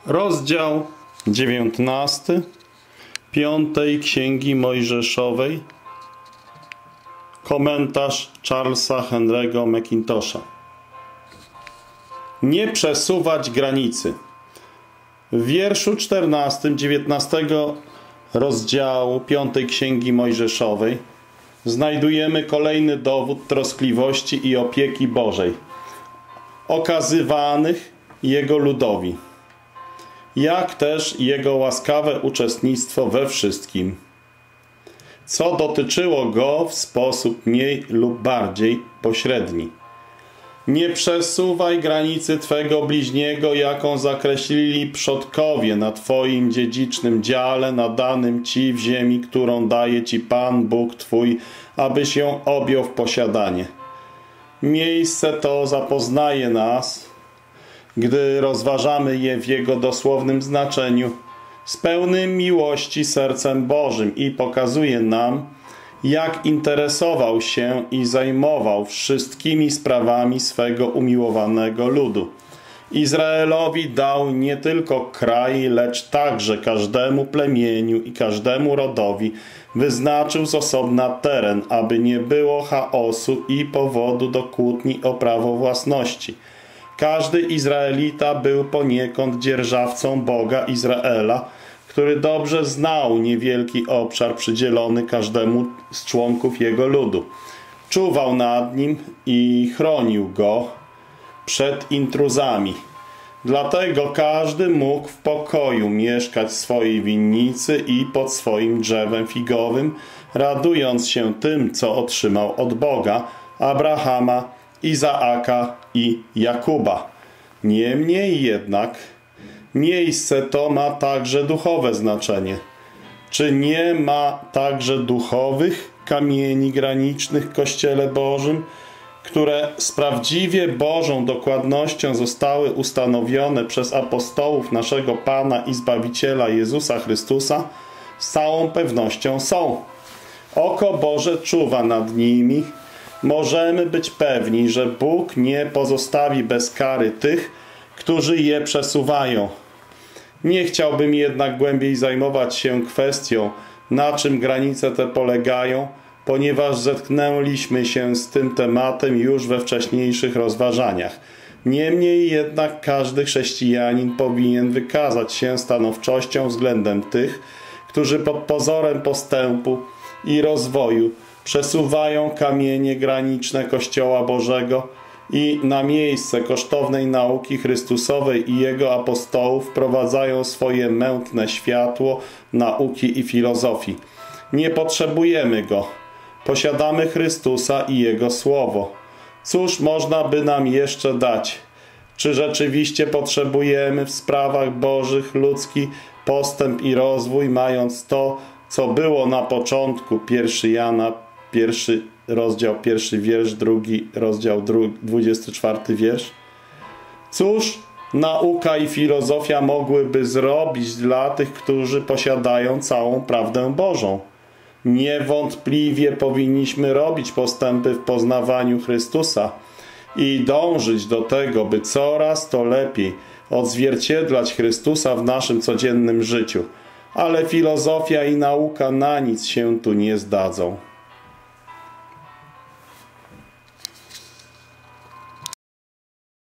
Rozdział 19 Piątej Księgi Mojżeszowej. Komentarz Charlesa Henry'ego Macintosha. Nie przesuwać granicy. W wierszu 14, 19 rozdziału Piątej Księgi Mojżeszowej znajdujemy kolejny dowód troskliwości i opieki Bożej okazywanych Jego ludowi, jak też Jego łaskawe uczestnictwo we wszystkim, co dotyczyło Go w sposób mniej lub bardziej pośredni. Nie przesuwaj granicy Twego bliźniego, jaką zakreślili przodkowie na Twoim dziedzicznym dziale, nadanym Ci w ziemi, którą daje Ci Pan Bóg Twój, abyś ją objął w posiadanie. Miejsce to zapoznaje nas, gdy rozważamy je w jego dosłownym znaczeniu, z pełnym miłości sercem Bożym i pokazuje nam, jak interesował się i zajmował wszystkimi sprawami swego umiłowanego ludu. Izraelowi dał nie tylko kraj, lecz także każdemu plemieniu i każdemu rodowi wyznaczył z osobna teren, aby nie było chaosu i powodu do kłótni o prawo własności. Każdy Izraelita był poniekąd dzierżawcą Boga Izraela, który dobrze znał niewielki obszar przydzielony każdemu z członków jego ludu. Czuwał nad nim i chronił go przed intruzami. Dlatego każdy mógł w pokoju mieszkać w swojej winnicy i pod swoim drzewem figowym, radując się tym, co otrzymał od Boga, Abrahama, Izaaka i Jakuba. Niemniej jednak miejsce to ma także duchowe znaczenie. Czy nie ma także duchowych kamieni granicznych w Kościele Bożym, które z prawdziwie Bożą dokładnością zostały ustanowione przez apostołów naszego Pana i Zbawiciela Jezusa Chrystusa? Z całą pewnością są. Oko Boże czuwa nad nimi. Możemy być pewni, że Bóg nie pozostawi bez kary tych, którzy je przesuwają. Nie chciałbym jednak głębiej zajmować się kwestią, na czym granice te polegają, ponieważ zetknęliśmy się z tym tematem już we wcześniejszych rozważaniach. Niemniej jednak każdy chrześcijanin powinien wykazać się stanowczością względem tych, którzy pod pozorem postępu i rozwoju przesuwają kamienie graniczne Kościoła Bożego i na miejsce kosztownej nauki Chrystusowej i Jego apostołów wprowadzają swoje mętne światło nauki i filozofii. Nie potrzebujemy Go. Posiadamy Chrystusa i Jego Słowo. Cóż można by nam jeszcze dać? Czy rzeczywiście potrzebujemy w sprawach bożych ludzki postęp i rozwój, mając to, co było na początku? 1 Jana, 1 rozdział, 1 wiersz, 2 rozdział, 24 wiersz. Cóż nauka i filozofia mogłyby zrobić dla tych, którzy posiadają całą prawdę Bożą? Niewątpliwie powinniśmy robić postępy w poznawaniu Chrystusa i dążyć do tego, by coraz to lepiej odzwierciedlać Chrystusa w naszym codziennym życiu. Ale filozofia i nauka na nic się tu nie zdadzą.